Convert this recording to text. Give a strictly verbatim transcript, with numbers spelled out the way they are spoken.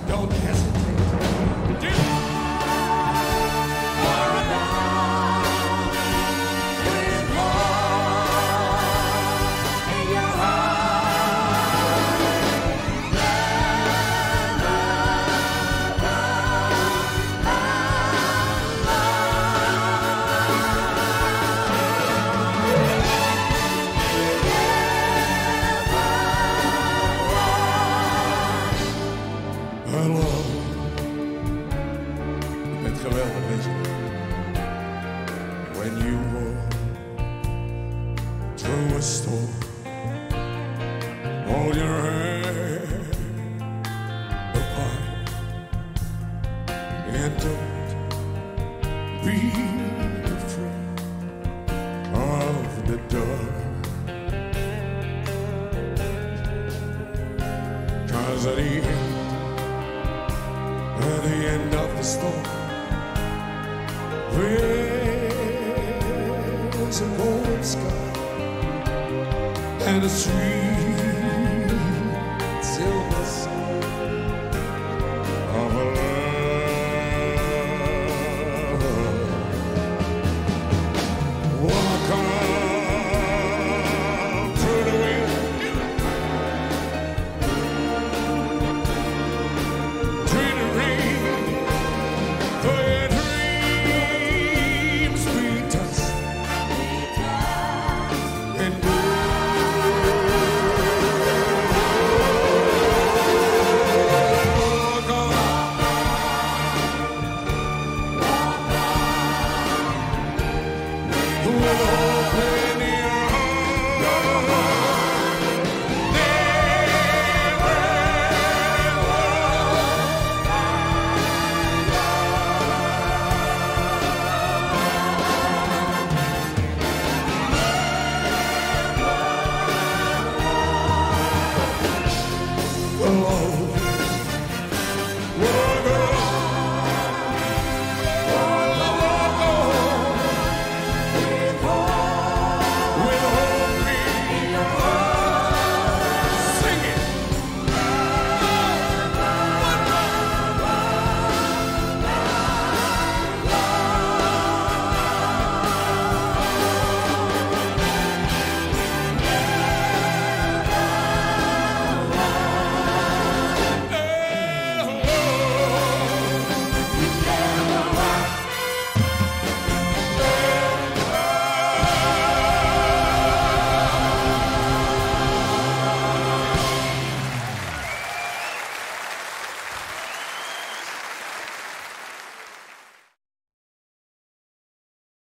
Don't hesitate. Do when you walk through a storm, hold your head apart and don't be afraid of the dark, 'cause at the end, at the end of the storm, there's a golden sky and a sweet